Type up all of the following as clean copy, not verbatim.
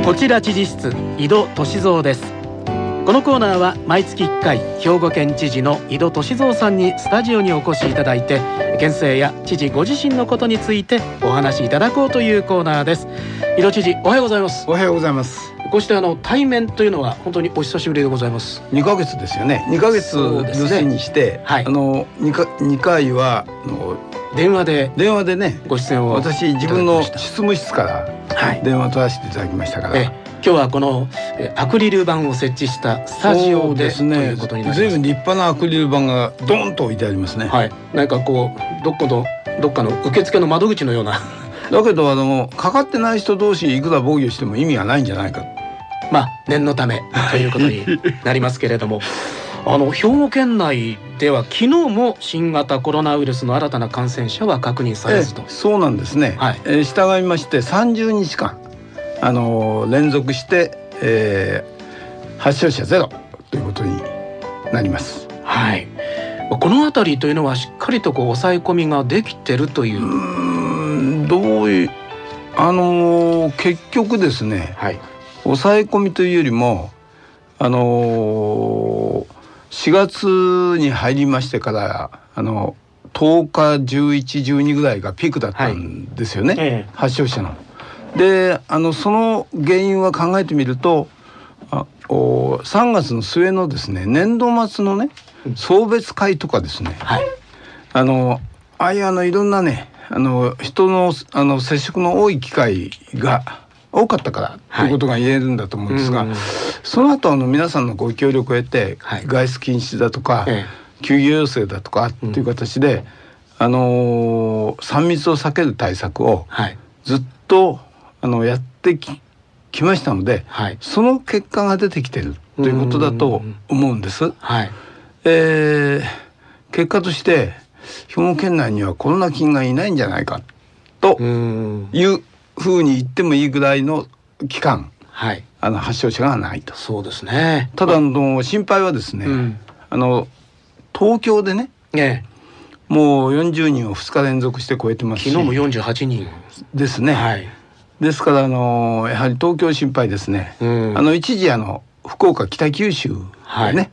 こちら知事室、井戸俊三です。このコーナーは毎月1回、兵庫県知事の井戸俊三さんにスタジオにお越しいただいて、県政や知事ご自身のことについてお話しいただこうというコーナーです。井戸知事、おはようございます。 おはようございます。 こうして対面というのは本当にお久しぶりでございます。 2ヶ月ですよね。2ヶ月留守にして、 はい、 2回は電話でねご出演を私自分の執務室から電話取らせていただきましたから、 今日はこのアクリル板を設置したスタジオで、ということになります。 随分立派なアクリル板がドーンと置いてありますね。 はい、なんかこうどっかの受付の窓口のようなだけどかかってない人同士いくら防御しても意味がないんじゃないか。 念のためということになりますけれども兵庫県内では昨日も新型コロナウイルスの新たな感染者は確認されずと。 そうなんですね。 はい、 従いまして30日間連続して、発症者ゼロということになります。 はい、このあたりというのはしっかりと抑え込みができてるという。 どういう結局ですね、 はい、 抑え込みというよりも4月に入りましてから10日11、12ぐらいがピークだったんですよね、発症者の。でその原因は考えてみると3月の末のですね年度末のね送別会とかですね、 はい、 いろんなね人の接触の多い機会が多かったからということが言えるんだと思うんですが、その後皆さんのご協力を得て、外出禁止だとか、休業要請だとかっていう形で、3密を避ける対策をずっとやってきましたので、その結果が出てきてるということだと思うんです。結果として兵庫県内にはコロナ菌がいないんじゃないかというふうに言ってもいいぐらいの期間、発症者がないと。 そうですね。 ただ心配はですね、東京でね、もう40人を2日連続して超えてますし、 昨日も48人ですね。ですからやはり東京心配ですね。一時福岡北九州でね、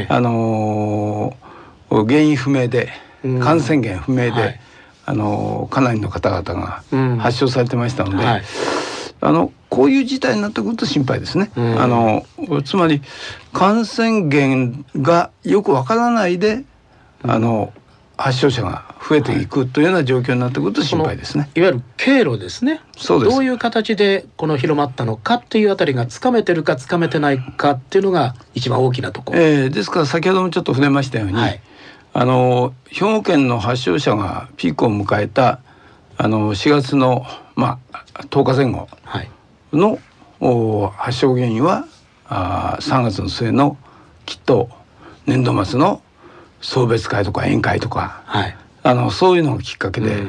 原因不明で感染源不明で、かなりの方々が発症されてましたので、こういう事態になってくると心配ですね。つまり感染源がよくわからないで発症者が増えていくというような状況になってくると心配ですね。 いわゆる経路ですね。 そうです。 どういう形で広まったのかっていうあたりがつかめてるかつかめてないかっていうのが一番大きなところ。 ですから先ほどもちょっと触れましたように、兵庫県の発症者がピークを迎えた4月の10日前後の、発症原因は3月の末のきっと年度末の送別会とか宴会とか、そういうのがきっかけで、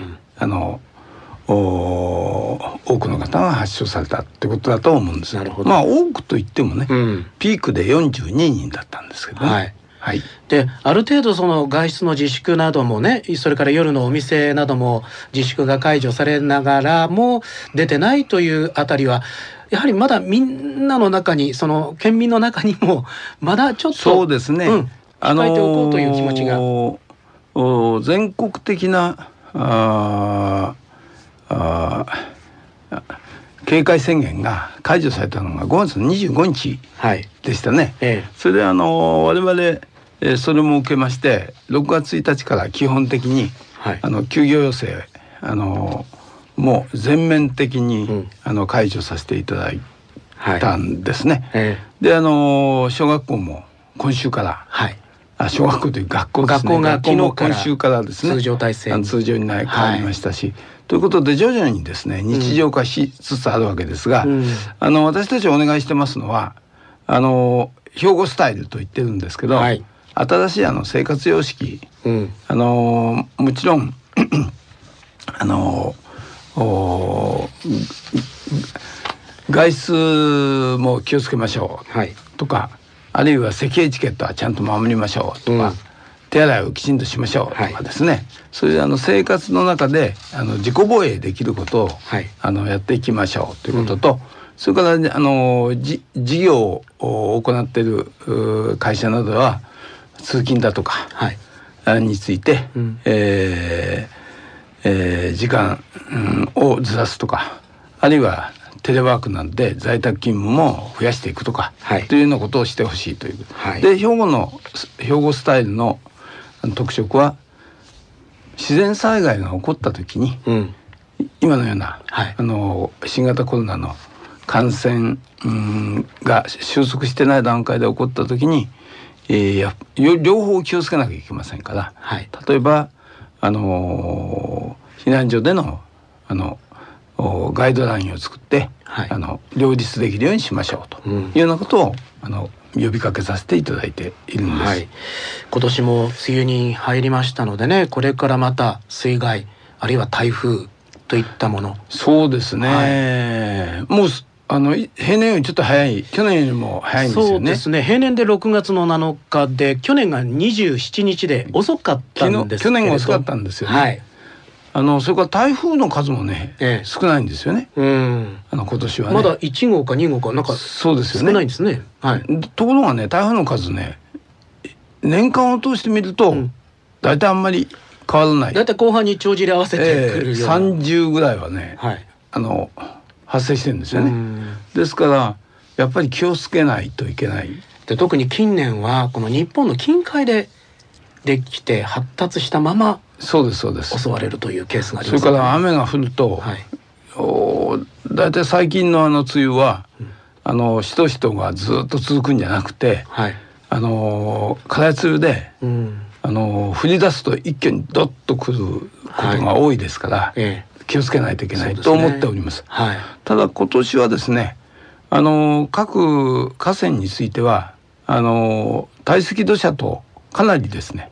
多くの方が発症されたということだと思うんです。多くといってもね、ピークで42人だったんですけどね。 である程度外出の自粛などもね、それから夜のお店なども自粛が解除されながらも出てないというあたりはやはりまだみんなの中に県民の中にもまだちょっとそうですね、 控えておこうという気持ちが全国的な警戒宣言が解除されたのが5月の25日でしたね。それで我々それも受けまして6月1日から基本的に、休業要請もう全面的に、解除させていただいたんですね。で小学校も今週から、小学校という学校ですね。 学校が昨日から今週からですね通常体制通常に変わりましたし、ということで徐々にですね日常化しつつあるわけですが、私たちお願いしてますのは兵庫スタイルと言ってるんですけど、新しい生活様式、もちろん外出も気をつけましょうとか、あるいは咳エチケットはちゃんと守りましょうとか、手洗いをきちんとしましょうとかですね、そういう生活の中で自己防衛できることを、やっていきましょうということと、 それから事業を行っている会社などは通勤だとかについて、時間をずらすとか、あるいはテレワークなどで在宅勤務も増やしていくとか、というようなことをしてほしいという、で兵庫スタイルの特色は、自然災害が起こった時に、今のような、新型コロナの感染が収束してない段階で起こった時に、両方気をつけなきゃいけませんから、例えば避難所でのガイドラインを作って、両立できるようにしましょうというようなことを呼びかけさせていただいているんです。 今年も梅雨に入りましたのでね、これからまた水害あるいは台風といったもの。 そうですね、もう平年よりちょっと早い、去年よりも早いんですよね。 そうですね、平年で6月の7日で去年が27日で遅かったんですけれど、 去年が遅かったんですよね。それから台風の数もね、少ないんですよね。今年はね。まだ1号か2号かなんかそうですよね。 少ないんですね。 ところがね、台風の数ね、年間を通してみるとだいたいあんまり変わらない。 だいたい後半に帳尻合わせてくるような、 30ぐらいはね、発生してるんですよね。ですからやっぱり気をつけないといけない。 で、特に近年はこの日本の近海でできて発達したまま襲われるというケースがあります。 それから雨が降ると、だいたい最近の梅雨は、しとしとがずっと続くんじゃなくて、空梅雨で、降り出すと一挙にドッと来ることが多いですから、気をつけないといけないと思っております。ただ今年はですね、各河川については堆積土砂とかなりですね、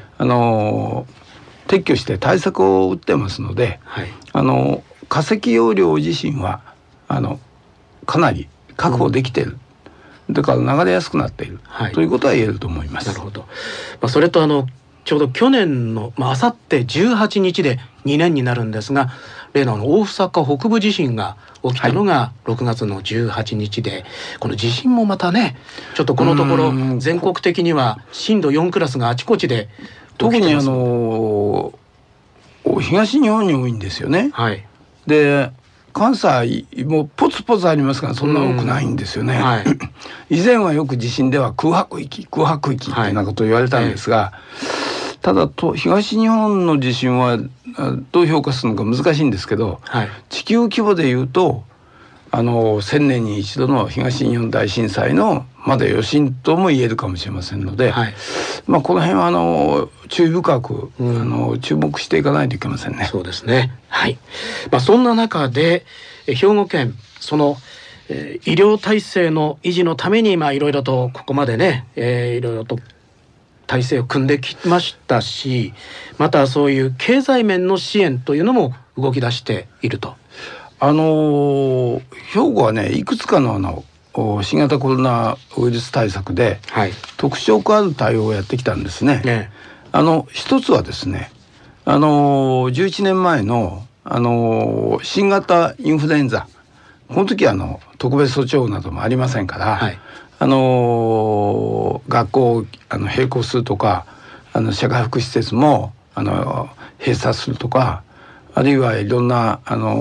撤去して対策を打ってますので、化石容量自身はかなり確保できている、だから流れやすくなっている、ということは言えると思います。 なるほど。それとちょうど去年の明後日18日で2年になるんですが、例の大阪北部地震が起きたのが6月の18日で、この地震もまたね、ちょっとこのところ全国的には震度4クラスがあちこちで起きてます。 特に東日本に多いんですよね。で、関西もポツポツありますがそんな多くないんですよね。以前はよく地震では空白域っていうなことを言われたんですが、ただ東日本の地震はどう評価するのか難しいんですけど、地球規模でいうと1000年に一度の東日本大震災のまだ余震とも言えるかもしれませんので、この辺は注意深く注目していかないといけませんね。 そうですね。そんな中で兵庫県その医療体制の維持のためにいろいろとここまでね、いろいろと体制を組んできましたし、またそういう経済面の支援というのも動き出していると。 兵庫はね、いくつかの新型コロナウイルス対策で、特色ある対応をやってきたんですね。一つはですね、11年前の新型インフルエンザ、この時は特別措置法などもありませんから、学校を閉校するとか、社会福祉施設も閉鎖するとか、あるいはいろんな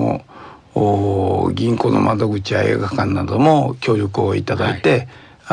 銀行の窓口や映画館なども協力をいただいて、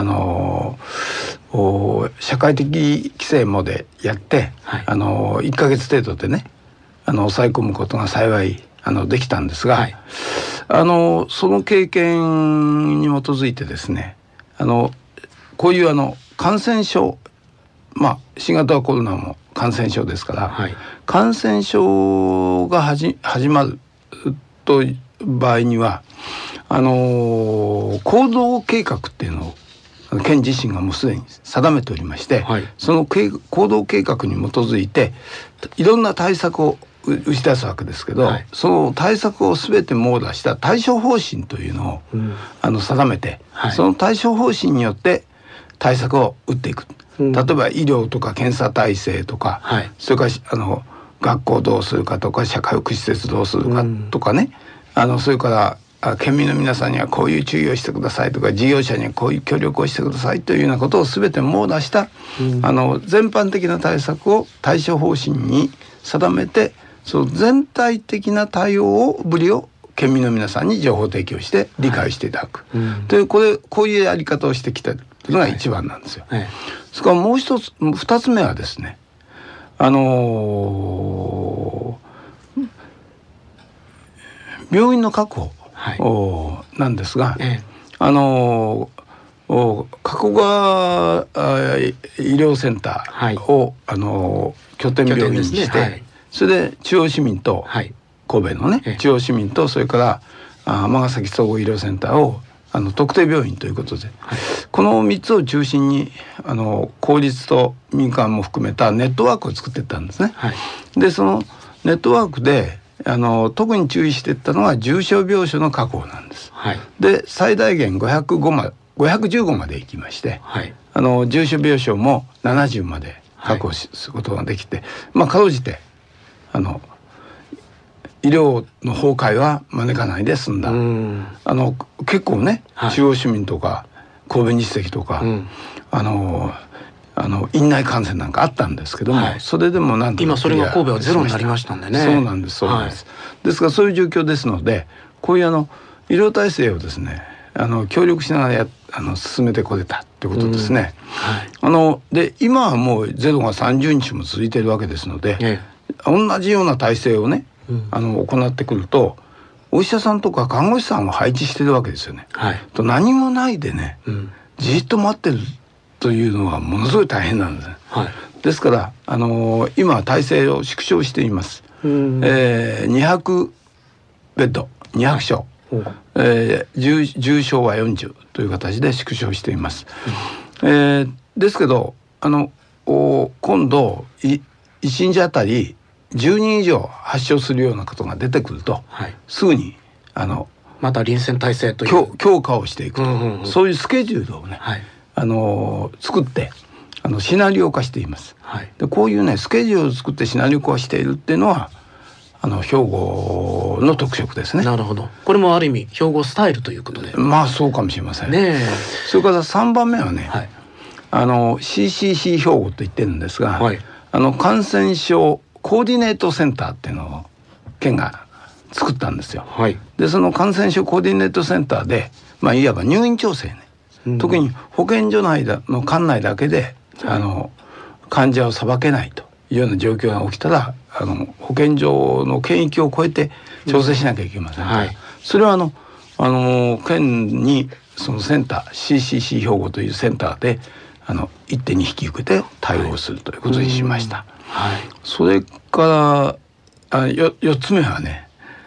社会的規制までやって、1ヶ月程度でね抑え込むことが幸いできたんですが、その経験に基づいてですね、こういう感染症、新型コロナも感染症ですから、感染症が始まるという場合には行動計画っていうのを県自身がもうすでに定めておりまして、その行動計画に基づいていろんな対策を打ち出すわけですけど、その対策を全て網羅した対処方針というのを定めて、その対処方針によって対策を打っていく。例えば医療とか検査体制とか、それから学校どうするかとか社会福祉施設どうするかとかね、それから県民の皆さんにはこういう注意をしてくださいとか、事業者にはこういう協力をしてくださいというようなことを全て網羅した、全般的な対策を対処方針に定めて、その全体的な対応ぶりを県民の皆さんに情報提供して理解していただく、というこういうやり方をしてきたというのが一番なんですよ。それからもう一つ、二つ目はですね、病院の確保、なんですが、加古川医療センターを、拠点病院にして、それで中央市民と、神戸のね、中央市民とそれから尼崎総合医療センターを特定病院ということで、この3つを中心に公立と民間も含めたネットワークを作っていったんですね。でそのネットワークで特に注意していったのは重症病床の確保なんです。で最大限515まで行きまして、重症病床も70まで確保することができて、かろうじて医療の崩壊は招かないで済んだ。結構ね、中央市民とか神戸日赤とか、院内感染なんかあったんですけども、それでもなんとか今それが神戸はゼロになりましたんでね。 そうなんです、そうなんです。ですからそういう状況ですので、こういう医療体制をですね、協力しながら進めてこれたということですね。で今はもうゼロが30日も続いているわけですので、同じような体制をね、行ってくると、お医者さんとか看護師さんを配置してるわけですよね。と何もないでね、じっと待ってるというのはものすごい大変なんですね。ですから今体制を縮小しています。200ベッド200床、重症は40という形で縮小しています。ですけど今度1日あたり10人以上発症するようなことが出てくると、すぐにまた臨戦態勢という強化をしていくと、そういうスケジュールをね、作ってシナリオ化しています。でこういうねスケジュールを作ってシナリオ化しているっていうのは兵庫の特色ですね。 なるほど。これもある意味兵庫スタイルということで、 そうかもしれませんね。それから3番目はね、CCC 兵庫と言ってるんですが、感染症コーディネートセンターっていうのを県が作ったんですよ。でその感染症コーディネートセンターで、いわば入院調整ね、特に保健所内の管内だけで患者をさばけないというような状況が起きたら保健所の権益を超えて調整しなきゃいけませんから、それは県にそのセンター CCC 兵庫というセンターで一手に引き受けて対応するということにしました。それから4つ目はね、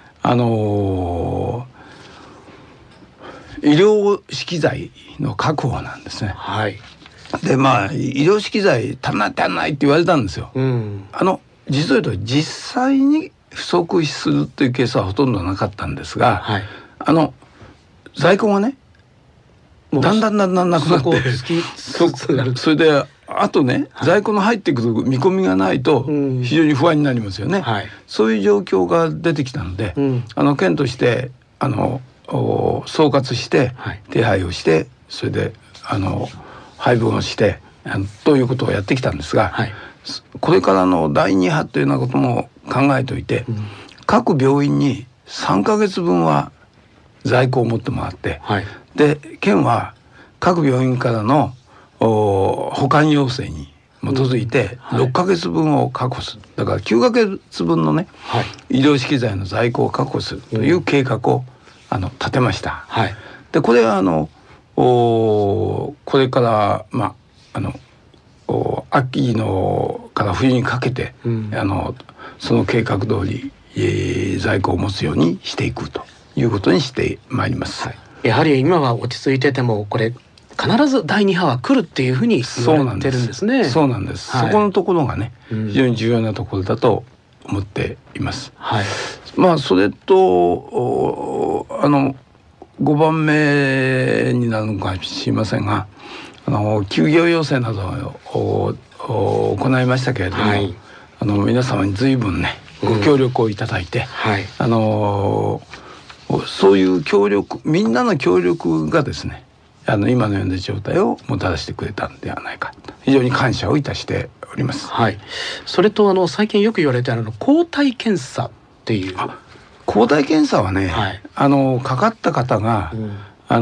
医療資機材の確保なんですね。で医療資機材足んないって言われたんですよ。実を言うと実際に不足するというケースはほとんどなかったんですが、在庫がねだんだんなくなってそれであとね、在庫の入ってくる見込みがないと非常に不安になりますよね。そういう状況が出てきたので、県として総括して手配をして、それで配分をしてということをやってきたんですが、これからの第2波というようなことも考えておいて、各病院に3ヶ月分は在庫を持ってもらって、で県は各病院からの保管要請に基づいて6ヶ月分を確保する。だから9ヶ月分のね、医療資機材の在庫を確保するという計画を立てました。でこれはこれから秋のから冬にかけて、その計画通り、在庫を持つようにしていくということにしてまいります。 やはり今は落ち着いててもこれ必ず第2波は来るっていうふうに言われてるんですね。 そうなんです。そこのところがね、非常に重要なところだと思っています。それと5番目になるのかもしれませんが、休業要請などを行いましたけれども、皆様に随分ねご協力をいただいて、 そういう協力、みんなの協力がですね、今のような状態をもたらしてくれたんではないかと、非常に感謝をいたしております。 はい。それと最近よく言われている抗体検査っていう。 抗体検査はね、はい、かかった方が、免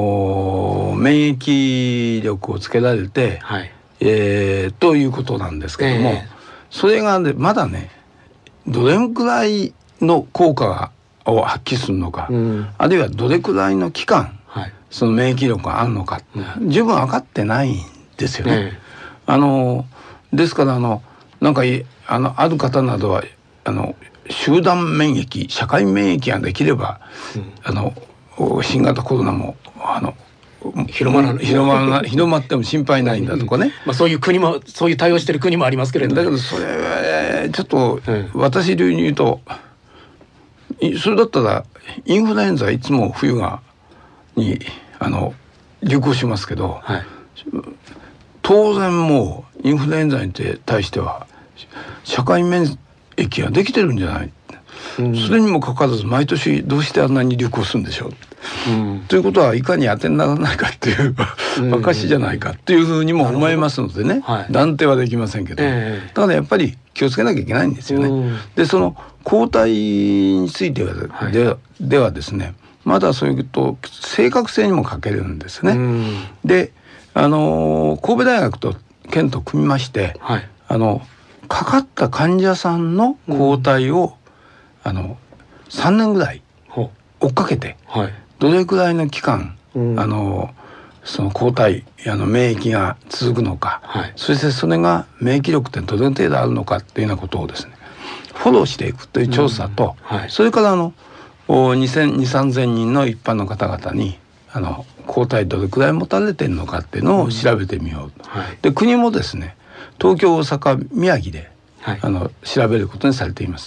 疫力をつけられて、はい、ということなんですけども、それが、ね、まだねどれくらいの効果を発揮するのか、あるいはどれくらいの期間、はい、その免疫力があるのか、十分分かってないんですよね。ですからなんかある方などは集団免疫、社会免疫ができれば、新型コロナも広まっても心配ないんだとかね、 そういう国も、そういう対応している国もありますけれども、 だけどそれちょっと私流に言うと、それだったらインフルエンザいつも冬に流行しますけど、はい、当然もうインフルエンザに対しては社会免疫ができてるんじゃない、それにもかかわらず毎年どうしてあんなに流行するんでしょう、ということはいかに当てにならないかっていう証じゃないかっていうふうにも思えますのでね、断定はできませんけど、だからやっぱり気をつけなきゃいけないんですよね。でその抗体については、ではですね、まだそういうと正確性にも欠けるんですね。で神戸大学と県と組みまして、はい、かかった患者さんの抗体を、3年ぐらい追っかけて、はい、どれくらいの期間、その抗体免疫が続くのか、はい、そしてそれが免疫力ってどれ程度あるのかっていうようなことをですねフォローしていくという調査と、はい、それから2,000-3,000人の一般の方々に抗体どれくらい持たれてるのかっていうのを調べてみよう、はい、で国もですね東京、大阪、宮城で、はい、調べることにされています。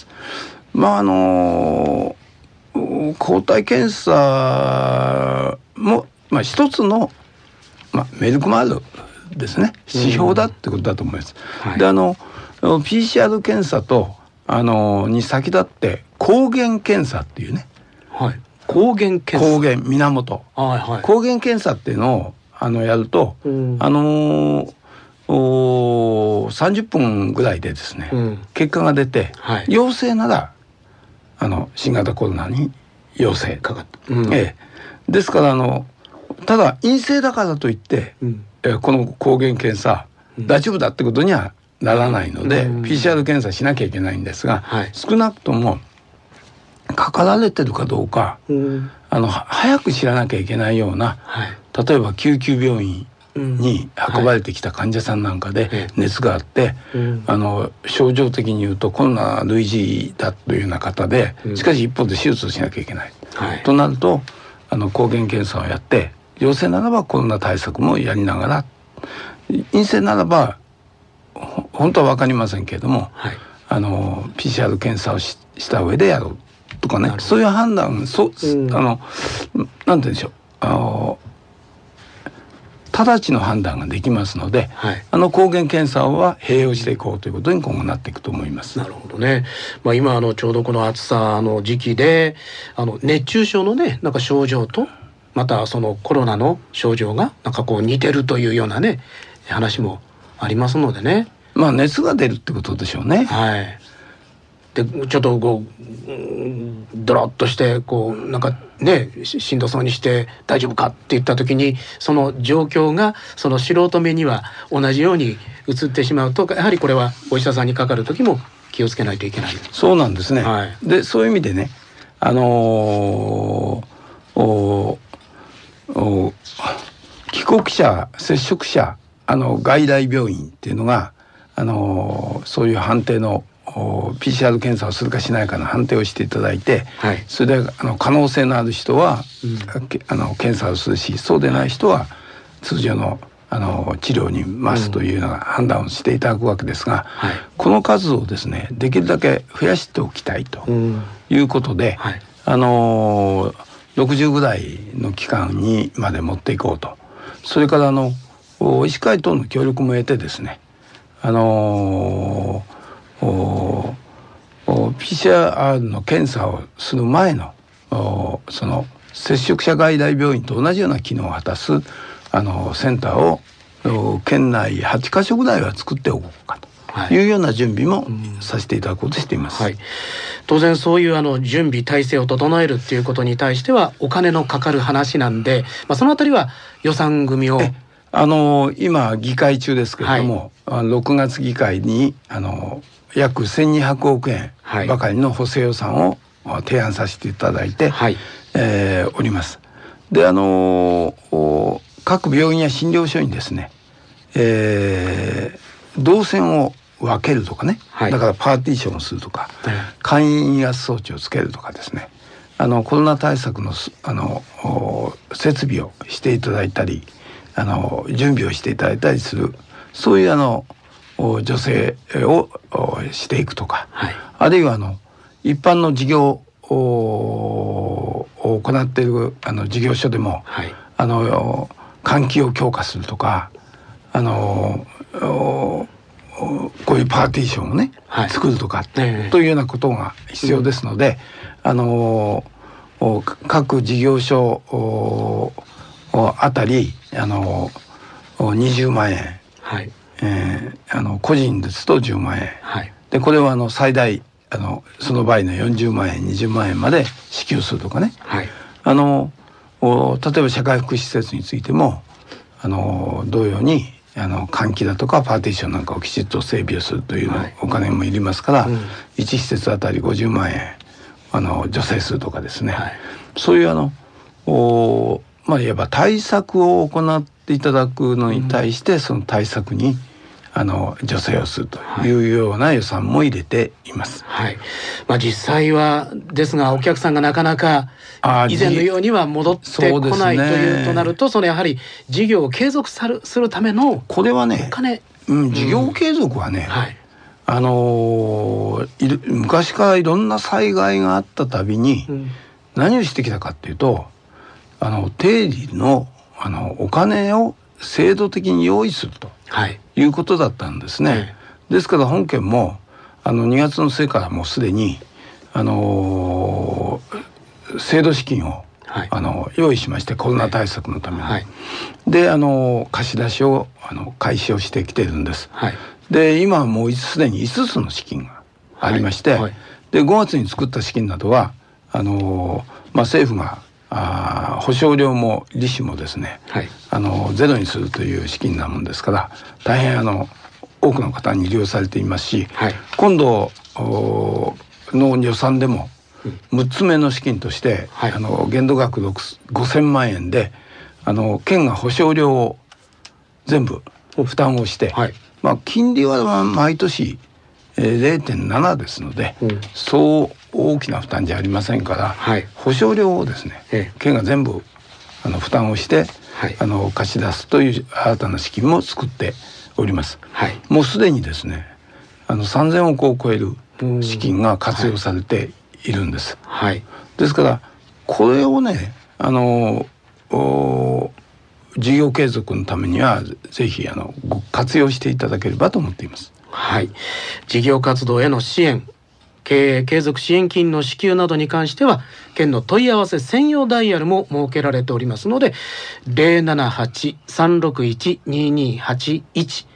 抗体検査も、一つの、メルクマールですね、指標だってことだと思います。はい、でPCR 検査とに先立って抗原検査っていうね、はい、抗原検査、抗原源、はいはい、抗原検査っていうのをやると、30分ぐらいでですね、結果が出て、はい、陽性なら新型コロナに陽性かかった、ですからただ陰性だからといって、この抗原検査、大丈夫だってことにはならないので、PCR 検査しなきゃいけないんですが、はい、少なくともかかられてるかどうか、早く知らなきゃいけないような、はい、例えば救急病院に運ばれてきた患者さんなんかで熱があって、症状的に言うとコロナ類似だというような方で、しかし一方で手術をしなきゃいけない、となると抗原検査をやって、陽性ならばコロナ対策もやりながら、陰性ならば本当は分かりませんけれども、はい、PCR 検査をした上でやろうとかね、そういう判断、なんて言うんでしょう、直ちの判断ができますので、はい、抗原検査は併用していこうということに今後なっていくと思います。 なるほどね。今ちょうどこの暑さの時期で熱中症のね症状とまたそのコロナの症状が似てるというようなね話もありますのでね。 熱が出るってことでしょうね。 はい。でちょっとドロッとしてしんどそうにして大丈夫かって言った時に、その状況がその素人目には同じように映ってしまうと、やはりこれはお医者さんにかかる時も気をつけないといけない。 そうなんですね。はい、でそういう意味でね、帰国者、接触者、外来病院っていうのがそういう判定のPCR 検査をするかしないかの判定をしていただいて、はい、それで可能性のある人は、検査をするし、そうでない人は通常の治療に回すというような判断をしていただくわけですが、はい、この数をですねできるだけ増やしておきたいということで、はい、60ぐらいの期間にまで持っていこうと。それから医師会等の協力も得てですね、PCR の検査をする前のその摂食者外来病院と同じような機能を果たすセンターを県内8カ所ぐらいは作っておこうかというような準備もさせていただこうとしています。 はい、当然そういう準備体制を整えるっていうことに対してはお金のかかる話なんで、そのあたりは予算組を今議会中ですけれども、6月議会に約1200億円ばかりの補正予算を提案させていただいて、おります。で各病院や診療所にですね、動線を分けるとかね、だからパーティションをするとか、簡易圧装置をつけるとかですね、コロナ対策の設備をしていただいたり準備をしていただいたりする、そういう助成をしていくとか、あるいは一般の事業を行っている事業所でも、換気を強化するとかこういうパーティションをね、作るとか、というようなことが必要ですので、各事業所あたり20万円、個人ですと10万円、でこれは最大その場合の40万円20万円まで支給するとかね、例えば社会福祉施設についても同様に換気だとかパーティションなんかをきちっと整備をするというお金もいりますから、1施設あたり50万円助成するとかですね、そういういわば対策を行っていただくのに対して、その対策に助成をするというような予算も入れています。 実際はですがお客さんがなかなか以前のようには戻ってこないというとなると、やはり事業を継続するためのこれはね、 お金、 事業継続はね、昔からいろんな災害があったたびに何をしてきたかっていうと、定理のお金を制度的に用意するということだったんですね。ですから本県も2月の末からもうすでに制度資金を用意しまして、コロナ対策のために、で貸し出しを開始をしてきているんです。で今はもうすでに5つの資金がありまして、で5月に作った資金などは政府が保証料も利子もですね、ゼロにするという資金なもんですから、大変多くの方に利用されていますし、今度の予算でも6つ目の資金として、限度額5000万円で県が保証料を全部負担をして、金利は毎年0.7 ですので、そう大きな負担じゃありませんから、保証料をですね、県が全部負担をして、貸し出すという新たな資金も作っております。もうすでにですね3000億を超える資金が活用されているんです。ですからこれをね事業継続のためにはぜひご活用していただければと思っています。 事業活動への支援、経営継続支援金の支給などに関しては県の問い合わせ専用ダイヤルも設けられておりますので、 078-361-2281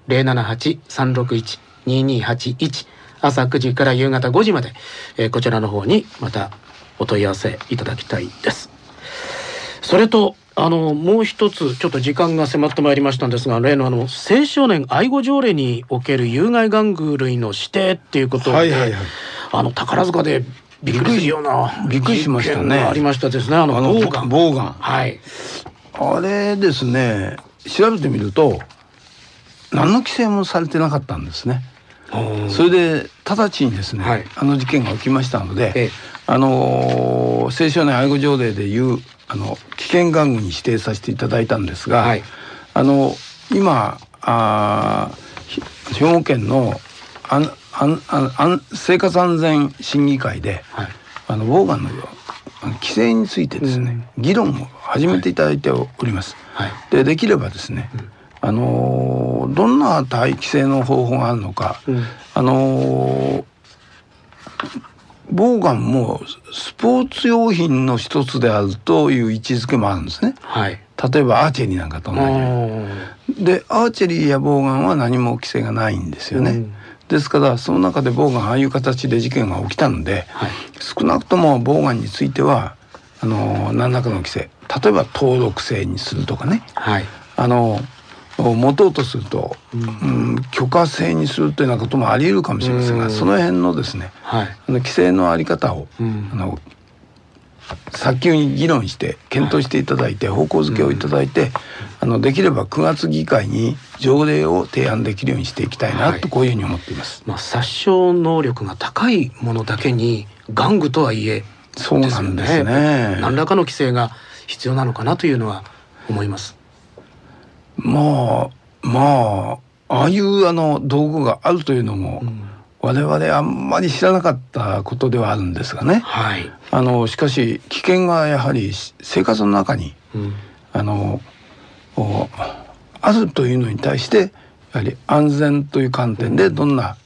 078-361-2281 朝9時から夕方5時まで、こちらの方にまたお問い合わせいただきたいです。それともう一つちょっと時間が迫ってまいりましたんですが、例の青少年愛護条例における有害玩具類の指定っていうことで、宝塚でびっくりするようなびっくりしましたね。 ありましたですね。ボウガン、あれですね、調べてみると何の規制もされてなかったんですね。それで直ちにですね、事件が起きましたので、青少年愛護条例でいう危険玩具に指定させていただいたんですが、今兵庫県の生活安全審議会で、ボウガンの規制についてですね、議論を始めていただいております。できればですね、どんな規制の方法があるのか、 ボウガンもスポーツ用品の一つであるという位置づけもあるんですね。 はい、 例えばアーチェリーなんかと同じように。でアーチェリーやボウガンは何も規制がないんですよね。ですからその中でボウガンああいう形で事件が起きたので、はい、少なくともボウガンについては何らかの規制、例えば登録制にするとかね、はい、持とうとすると、許可制にするというようなこともあり得るかもしれませんが、その辺のですね、はい、規制のあり方を、早急に議論して検討していただいて、方向づけをいただいて、できれば9月議会に条例を提案できるようにしていきたいなと、こういうふうに思っています。 殺傷能力が高いものだけに玩具とはいえ、 そうなんですね。 何らかの規制が必要なのかなというのは思います。 ああいう道具があるというのも、我々あんまり知らなかったことではあるんですがね、はい、しかし危険がやはり生活の中に、あるというのに対して、やはり安全という観点でどんな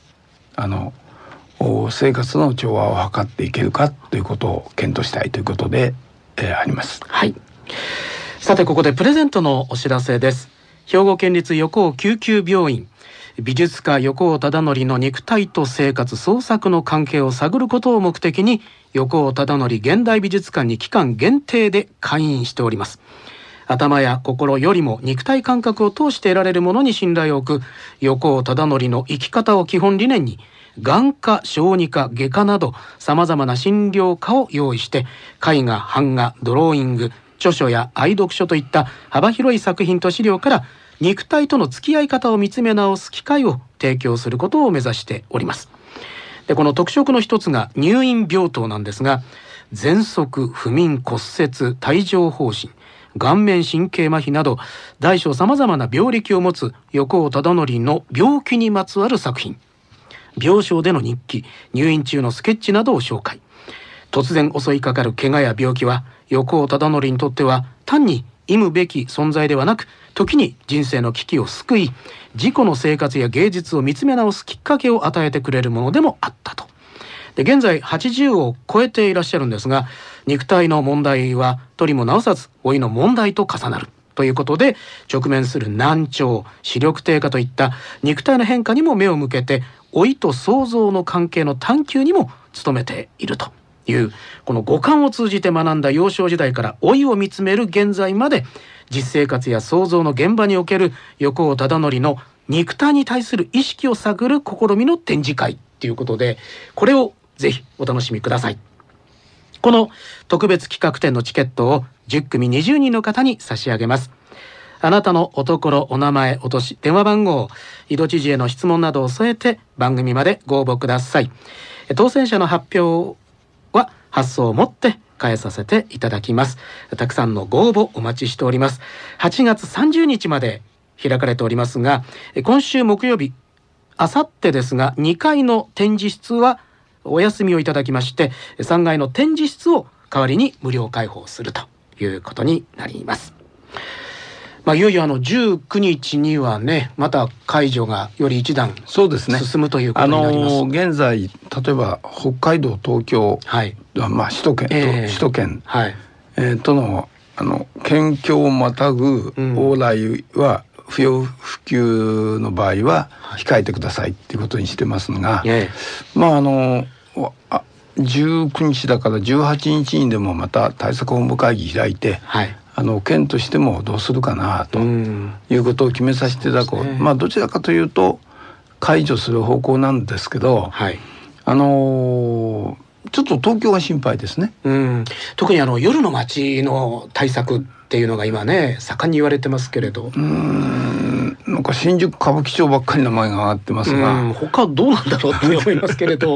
生活の調和を図っていけるかということを検討したいということで、あります。 はい。さてここでプレゼントのお知らせです。兵庫県立横尾救急病院美術家横尾忠則の肉体と生活創作の関係を探ることを目的に、横尾忠則現代美術館に期間限定で開院しております。頭や心よりも肉体感覚を通して得られるものに信頼を置く横尾忠則の生き方を基本理念に、眼科、小児科、外科などさまざまな診療科を用意して、絵画、版画、ドローイング、著書や愛読書といった幅広い作品と資料から肉体との付き合い方を見つめ直す機会を提供することを目指しております。でこの特色の一つが入院病棟なんですが、喘息、不眠、骨折、帯状疱疹、顔面神経麻痺など大小さまざまな病歴を持つ横尾忠則の病気にまつわる作品、病床での日記、入院中のスケッチなどを紹介。突然襲いかかる怪我や病気は横尾忠則にとっては単に忌むべき存在ではなく、時に人生の危機を救い、自己の生活や芸術を見つめ直すきっかけを与えてくれるものでもあったと。で現在80を超えていらっしゃるんですが、肉体の問題は取りも直さず老いの問題と重なるということで、直面する難聴、視力低下といった肉体の変化にも目を向けて、老いと創造の関係の探求にも努めているという、この五感を通じて学んだ幼少時代から老いを見つめる現在まで、実生活や創造の現場における横尾忠則の肉体に対する意識を探る試みの展示会ということで、これをぜひお楽しみください。この特別企画展のチケットを10組20人の方に差し上げます。あなたのおところ、お名前、お年、電話番号、井戸知事への質問などを添えて番組までご応募ください。当選者の発表は発送をもって返させていただきます。たくさんのご応募お待ちしております。8月30日まで開かれておりますが、今週木曜日、あさってですが、2階の展示室はお休みをいただきまして、3階の展示室を代わりに無料開放するということになります。いよいよ19日にはね、また解除がより一段進むということになります。 現在例えば北海道、東京、はい、首都圏、はいとの県境をまたぐ往来は不要不急の場合は控えてくださいっていうことにしてますが、19日だから18日にでもまた対策本部会議開いて、はい、県としてもどうするかなということを決めさせていただこう。どちらかというと解除する方向なんですけど、はい、ちょっと東京が心配ですね。 特に夜の街の対策っていうのが今ね盛んに言われてますけれど、 なんか新宿歌舞伎町ばっかり名前が上がってますが、 他どうなんだろうって思いますけれど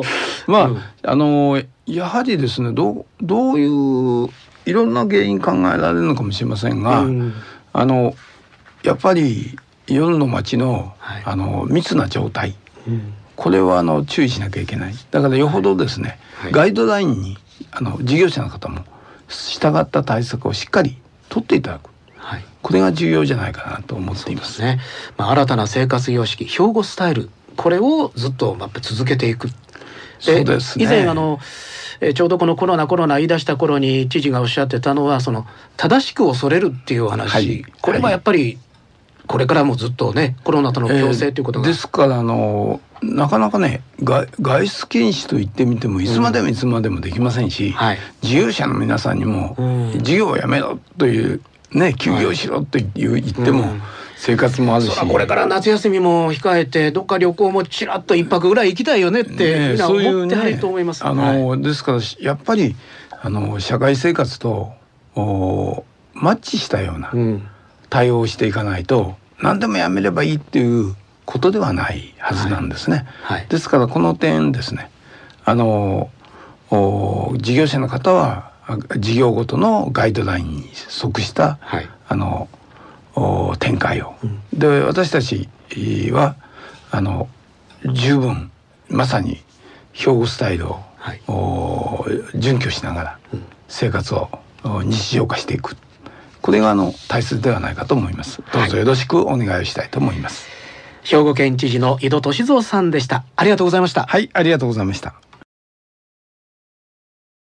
やはりですね、どういういろんな原因考えられるのかもしれませんが、やっぱり夜の街の、密な状態、これは注意しなきゃいけない。だからよほどですね、ガイドラインに事業者の方も従った対策をしっかり取っていただく、これが重要じゃないかなと思っています。 そうですね。新たな生活様式、兵庫スタイル、これをずっと続けていく。 そうですね。 以前ちょうどこのコロナ言い出した頃に知事がおっしゃってたのは正しく恐れるっていう話、はい、これはやっぱりこれからもずっとねコロナとの共生ということが、 ですからなかなかね外出禁止と言ってみてもいつまでもいつまでもできませんし、はい、事業者の皆さんにも事業をやめろというね休業しろと言っても生活もあるし、 これから夏休みも控えてどっか旅行もちらっと1泊ぐらい行きたいよねってみんな思ってはると思います。 ですからやっぱり社会生活とマッチしたような対応をしていかないと何でもやめればいいっていうことではないはずなんですね。はいはい、ですからこの点ですね事業者の方は事業ごとのガイドラインに即した、はい、展開を、で私たちは十分まさに兵庫スタイルを、はい、準拠しながら生活を日常化していく、これが大切ではないかと思います。どうぞよろしくお願いしたいと思います。 兵庫県知事の井戸俊三さんでした。ありがとうございました。 はい、ありがとうございました。